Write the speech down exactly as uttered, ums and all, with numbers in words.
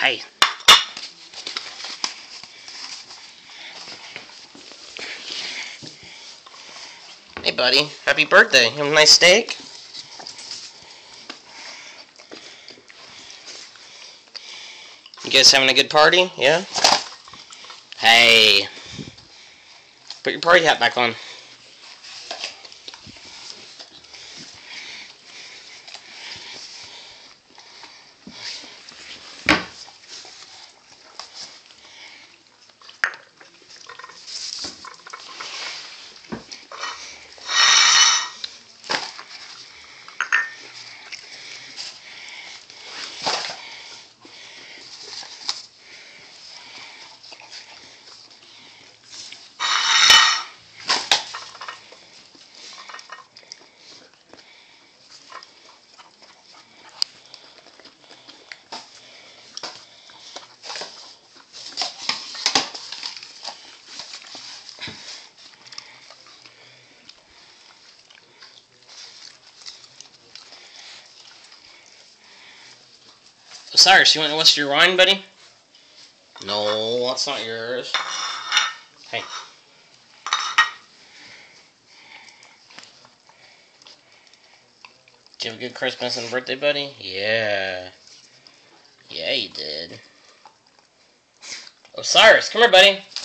Hey. Hey, buddy. Happy birthday. You have a nice steak? You guys having a good party? Yeah? Hey. Put your party hat back on. Cyrus, you want to what's your wine, buddy? No, that's not yours. Hey. Did you have a good Christmas and birthday, buddy? Yeah. Yeah, you did. Osiris, come here, buddy.